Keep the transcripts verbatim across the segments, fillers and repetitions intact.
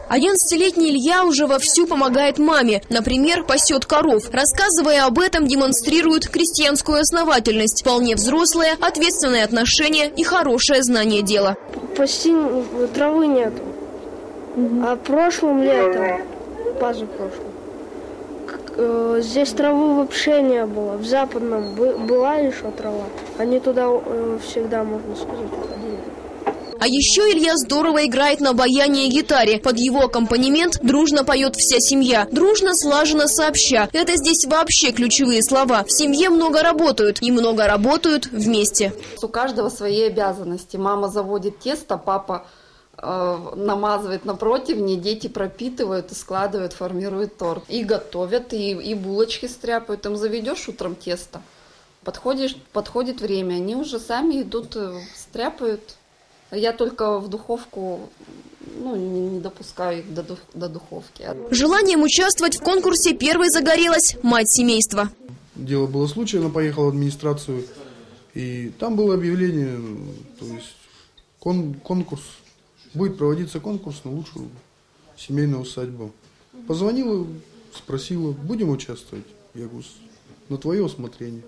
одиннадцатилетний Илья уже вовсю помогает маме. Например, пасет коров. Рассказывая об этом, демонстрирует крестьянскую основательность, вполне взрослое, ответственное отношение и хорошее знание дела. Почти травы нет. А прошлым летом, позапрошлым, здесь травы вообще не было. В Западном была еще трава. Они туда всегда, можно сказать, уходили. А еще Илья здорово играет на баяне и гитаре. Под его аккомпанемент дружно поет вся семья. Дружно, слаженно, сообща. Это здесь вообще ключевые слова. В семье много работают. И много работают вместе. У каждого свои обязанности. Мама заводит тесто, папа э, намазывает на противне, дети пропитывают и складывают, формируют торт. И готовят, и, и булочки стряпают. Им заведешь утром тесто. Подходишь, подходит время, они уже сами идут, стряпают. Я только в духовку, ну, не допускаю их до, дух, до духовки. Желанием участвовать в конкурсе первой загорелась мать семейства. Дело было случай, она поехала в администрацию, и там было объявление, то есть кон, конкурс, будет проводиться конкурс на лучшую семейную усадьбу. Позвонила, спросила, будем участвовать? Я говорю, на твое усмотрение.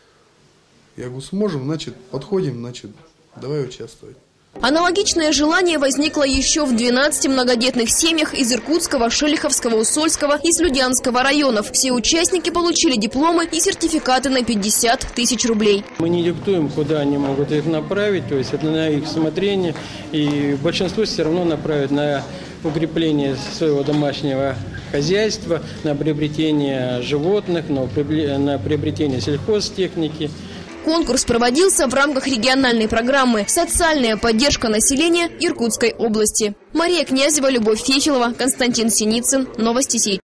Я говорю, сможем, значит, подходим, значит, давай участвовать. Аналогичное желание возникло еще в двенадцати многодетных семьях из Иркутского, Шелиховского, Усольского и Слюдянского районов. Все участники получили дипломы и сертификаты на пятьдесят тысяч рублей. Мы не диктуем, куда они могут их направить, то есть это на их усмотрение. И большинство все равно направят на укрепление своего домашнего хозяйства, на приобретение животных, на приобретение сельхозтехники. Конкурс проводился в рамках региональной программы «Социальная поддержка населения Иркутской области». Мария Князева, Любовь Фефилова, Константин Синицын. Новости сеть.